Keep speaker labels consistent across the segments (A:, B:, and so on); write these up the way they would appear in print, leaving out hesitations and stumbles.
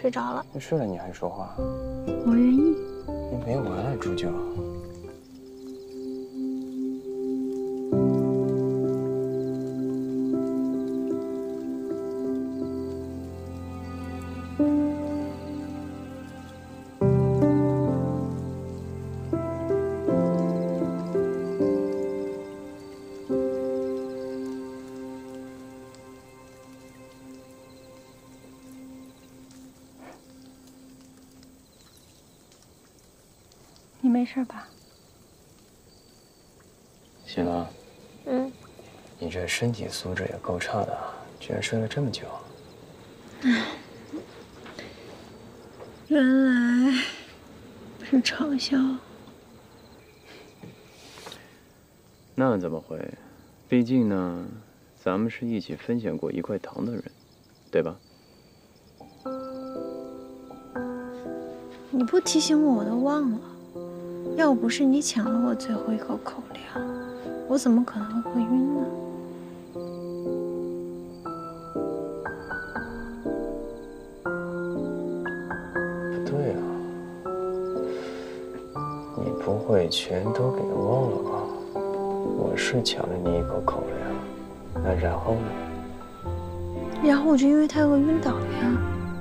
A: 睡着了。
B: 睡了你还说话？
A: 我愿意。
B: 你没完了，朱九。
A: 你没事吧？
B: 喜乐，你这身体素质也够差的，居然睡了这么久。
A: 原来是嘲笑。
B: 那怎么会？毕竟呢，咱们是一起分享过一块糖的人，对吧？
A: 你不提醒我，我都忘了。要不是你抢了我最后一口口粮，我怎么可能会晕呢？
B: 不对啊，你不会全都给忘了吧？我是抢了你一口口粮，那然后呢？
A: 然后我就因为太饿晕倒了呀。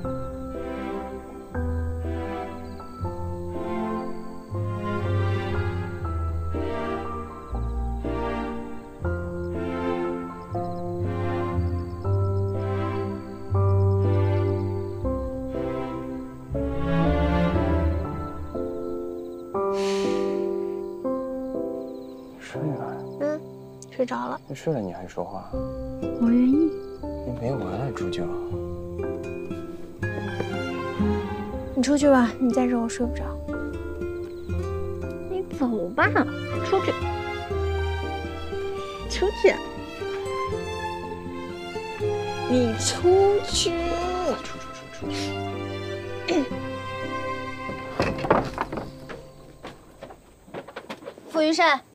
B: 睡了？
A: 睡着了。
B: 睡了你还说话？
A: 我愿意。
B: 你没完了，朱九。
A: 你出去吧，你在这我睡不着。
C: 你走吧，出去，出去，你出去。
B: 出。
C: 傅云山。